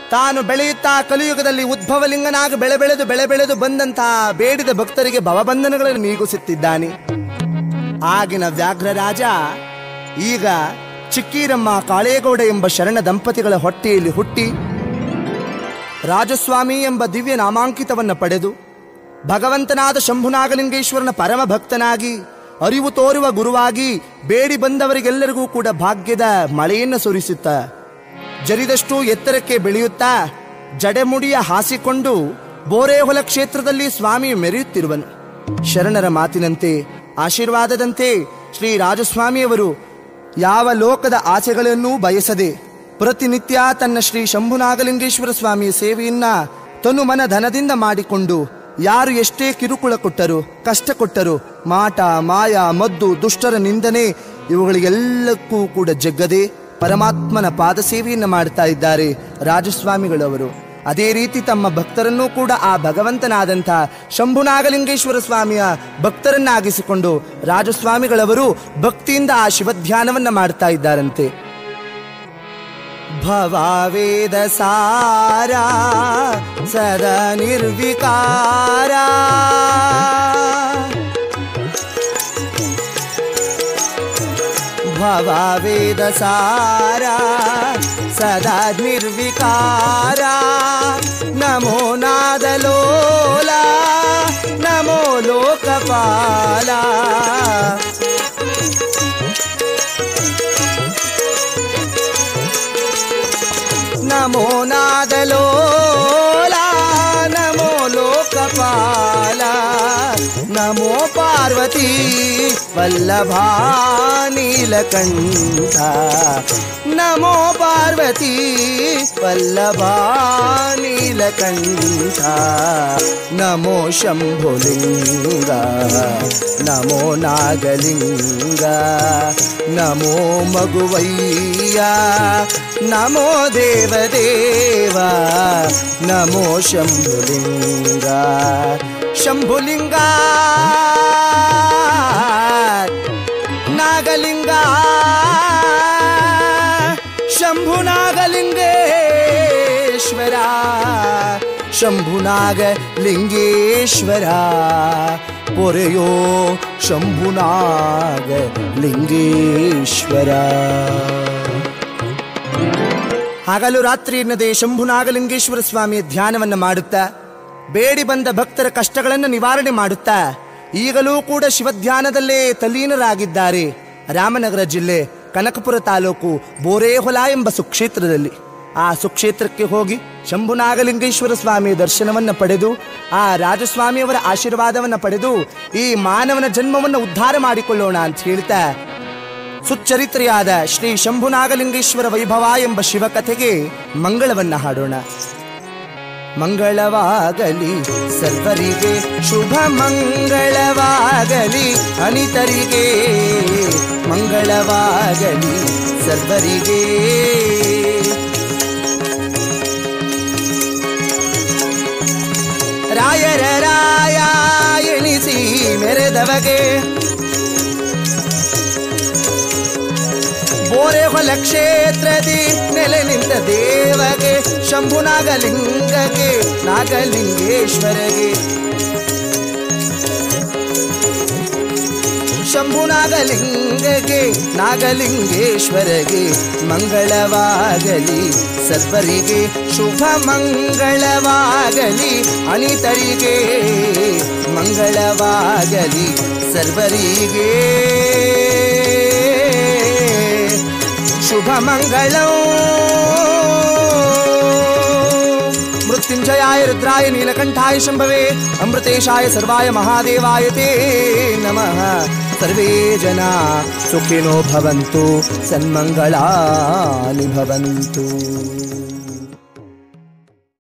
ತಾನು ಬೆಳೆಯುತ್ತಾ ಕಲಿಯುಗದಲ್ಲಿ ಉದ್ಭವಲಿಂಗನಾಗಿ ಬೆಳೆ ಬೆಳೆದು ಬಂದಂತಹ ಬೇಡಿದ ಭಕ್ತರಿಗೆ ಭವಬಂಧನಗಳನ್ನು ನೀಗಿಸುತ್ತಿದ್ದಾನೆ. ಆಗಿನ ವ್ಯಾಘ್ರರಾಜ ಈಗ ಚಿಕ್ಕೀರಮ್ಮ ಕಾಳೇಗೌಡ ಎಂಬ ಶರಣ ದಂಪತಿಗಳ ಹೊಟ್ಟೆಯಲ್ಲಿ ಹುಟ್ಟಿ ರಾಜಸ್ವಾಮಿ ಎಂಬ ದಿವ್ಯ ನಾಮಾಂಕಿತವನ್ನು ಪಡೆದು ಭಗವಂತನಾದ ಶಂಭುನಾಗಲಿಂಗೇಶ್ವರನ ಪರಮ ಭಕ್ತನಾಗಿ ಅರಿವು ತೋರುವ ಗುರುವಾಗಿ ಬೇಡಿ ಬಂದವರಿಗೆಲ್ಲರಿಗೂ ಕೂಡ ಭಾಗ್ಯದ ಮಳೆಯನ್ನು ಸುರಿಸುತ್ತಾ ಜರಿದಷ್ಟು ಎತ್ತರಕ್ಕೆ ಬೆಳೆಯುತ್ತಾ ಜಡೆಮುಡಿಯ ಹಾಸಿಕೊಂಡು ಬೋರೇಹೊಲ ಕ್ಷೇತ್ರದಲ್ಲಿ ಸ್ವಾಮಿ ಮೆರೆಯುತ್ತಿರುವನು. ಶರಣರ ಮಾತಿನಂತೆ ಆಶೀರ್ವಾದದಂತೆ ಶ್ರೀ ರಾಜಸ್ವಾಮಿಯವರು ಯಾವ ಲೋಕದ ಆಸೆಗಳನ್ನೂ ಬಯಸದೆ ಪ್ರತಿನಿತ್ಯ ತನ್ನ ಶ್ರೀ ಶಂಭುನಾಗಲಿಂಗೇಶ್ವರ ಸ್ವಾಮಿಯ ಸೇವೆಯನ್ನ ತನು ಮನ ಧನದಿಂದ ಮಾಡಿಕೊಂಡು ಯಾರು ಎಷ್ಟೇ ಕಿರುಕುಳ ಕೊಟ್ಟರು, ಕಷ್ಟ ಕೊಟ್ಟರು, ಮಾಟ ಮಾಯ ಮದ್ದು ದುಷ್ಟರ ನಿಂದನೆ ಇವುಗಳಿಗೆಲ್ಲಕ್ಕೂ ಕೂಡ ಜಗ್ಗದೆ ಪರಮಾತ್ಮನ ಪಾದ ಸೇವೆಯನ್ನು ಮಾಡ್ತಾ ಇದ್ದಾರೆ ರಾಜಸ್ವಾಮಿಗಳವರು. ಅದೇ ರೀತಿ ತಮ್ಮ ಭಕ್ತರನ್ನೂ ಕೂಡ ಆ ಭಗವಂತನಾದಂಥ ಶಂಭುನಾಗಲಿಂಗೇಶ್ವರ ಸ್ವಾಮಿಯ ಭಕ್ತರನ್ನಾಗಿಸಿಕೊಂಡು ರಾಜಸ್ವಾಮಿಗಳವರು ಭಕ್ತಿಯಿಂದ ಆ ಶಿವಧ್ಯಾನವನ್ನ ಮಾಡ್ತಾ ಇದ್ದಾರಂತೆ. ಭವಾವೇದ ಸಾರ ಸದಾ ನಿರ್ವಿಕಾರ ಭವಾವೇದ ಸಾರ ಸದಾ ನಿರ್ವಿಕಾರ ನಮೋ ನಾದಲೋಲ ನಮೋ ಲೋಕಪಾಲ ನಮೋ ನಾದಲೋಲ ನಮೋ ಲೋಕಪಾಲ ನಮೋ ಪಾರ್ವತಿ ವಲ್ಲಭಾ ನೀಲಕಂಠ ನಮೋ ಪಾರ್ವತಿ ವಲ್ಲಭಾ ನೀಲಕಂಠ ನಮೋ ಶಂಭುಲಿಂಗ ನಮೋ ನಾಗಲಿಂಗ ನಮೋ ಮಗುವಯ್ಯ ನಮೋ ದೇವದೇವ ನಮೋ ಶಂಭುಲಿಂಗ ಶಂಭುಲಿಂಗ ನಾಗಲಿಂಗ ಶಂಭುನಾಗಲಿಂಗೇಶ್ವರ ಶಂಭುನಾಗಲಿಂಗೇಶ್ವರ ಪೊರೆಯೋ ಶಂಭುನಾಗಲಿಂಗೇಶ್ವರ. ಹಗಲು ರಾತ್ರಿ ಎನ್ನದೆ ಶಂಭುನಾಗಲಿಂಗೇಶ್ವರ ಸ್ವಾಮಿಯ ಧ್ಯಾನವನ್ನು ಮಾಡುತ್ತಾ ಬೇಡಿ ಬಂದ ಭಕ್ತರ ಕಷ್ಟಗಳನ್ನು ನಿವಾರಣೆ ಮಾಡುತ್ತಾ ಈಗಲೂ ಕೂಡ ಶಿವಧ್ಯಾನದಲ್ಲೇ ತಲ್ಲೀನರಾಗಿದ್ದಾರೆ. ರಾಮನಗರ ಜಿಲ್ಲೆ ಕನಕಪುರ ತಾಲೂಕು ಬೋರೇಹೊಲ ಎಂಬ ಸುಕ್ಷೇತ್ರದಲ್ಲಿ. ಆ ಸುಕ್ಷೇತ್ರಕ್ಕೆ ಹೋಗಿ ಶಂಭುನಾಗಲಿಂಗೇಶ್ವರ ಸ್ವಾಮಿಯ ದರ್ಶನವನ್ನು ಪಡೆದು ಆ ರಾಜಸ್ವಾಮಿಯವರ ಆಶೀರ್ವಾದವನ್ನು ಪಡೆದು ಈ ಮಾನವನ ಜನ್ಮವನ್ನು ಉದ್ಧಾರ ಮಾಡಿಕೊಳ್ಳೋಣ ಅಂತ ಹೇಳ್ತಾ ಸುಚ್ಚರಿತ್ರೆಯಾದ ಶ್ರೀ ಶಂಭುನಾಗಲಿಂಗೇಶ್ವರ ವೈಭವ ಎಂಬ ಶಿವಕಥೆಗೆ ಮಂಗಳವನ್ನ ಹಾಡೋಣ. ಮಂಗಳವಾಗಲಿ ಸರ್ವರಿಗೆ ಶುಭ ಮಂಗಳವಾಗಲಿ ಅನಿತರಿಗೆ ಮಂಗಳವಾಗಲಿ ಸರ್ವರಿಗೆ ರಾಯರ ರಾಯ ಎಣಿಸಿ ಮೆರೆದವಗೆ ಬೋರೇಹೊಲ ಕ್ಷೇತ್ರದಿ ನೆಲೆ ನಿಂತ ದೇವಗೆ ಶಂಭುನಾಗಲಿಂಗಗೆ ನಾಗಲಿಂಗೇಶ್ವರಗೆ ಶಂಭುನಾಗಲಿಂಗಗೆ ನಾಗಲಿಂಗೇಶ್ವರಗೆ ಮಂಗಳವಾಗಲಿ ಸರ್ವರಿಗೆ ಶುಭ ಮಂಗಳವಾಗಲಿ ಅನಿತರಿಗೆ ಮಂಗಳವಾಗಲಿ ಸರ್ವರಿಗೆ ಶುಭ ಮಂಗಳಂ. ಮೃತ್ಯುಂಜಯಾಯ ರುದ್ರಾಯ ನೀಲಕಂಠಾಯ ಶಂಭವೇ ಅಮೃತೇಶಾಯ ಸರ್ವಾಯ ಮಹಾದೇವಾಯ ತೇ ನಮಃ. ಸರ್ವೇ ಜನಾ ಸುಖಿನೋ ಭವಂತು ಸನ್ಮಂಗಳಾನಿ ಭವಂತು.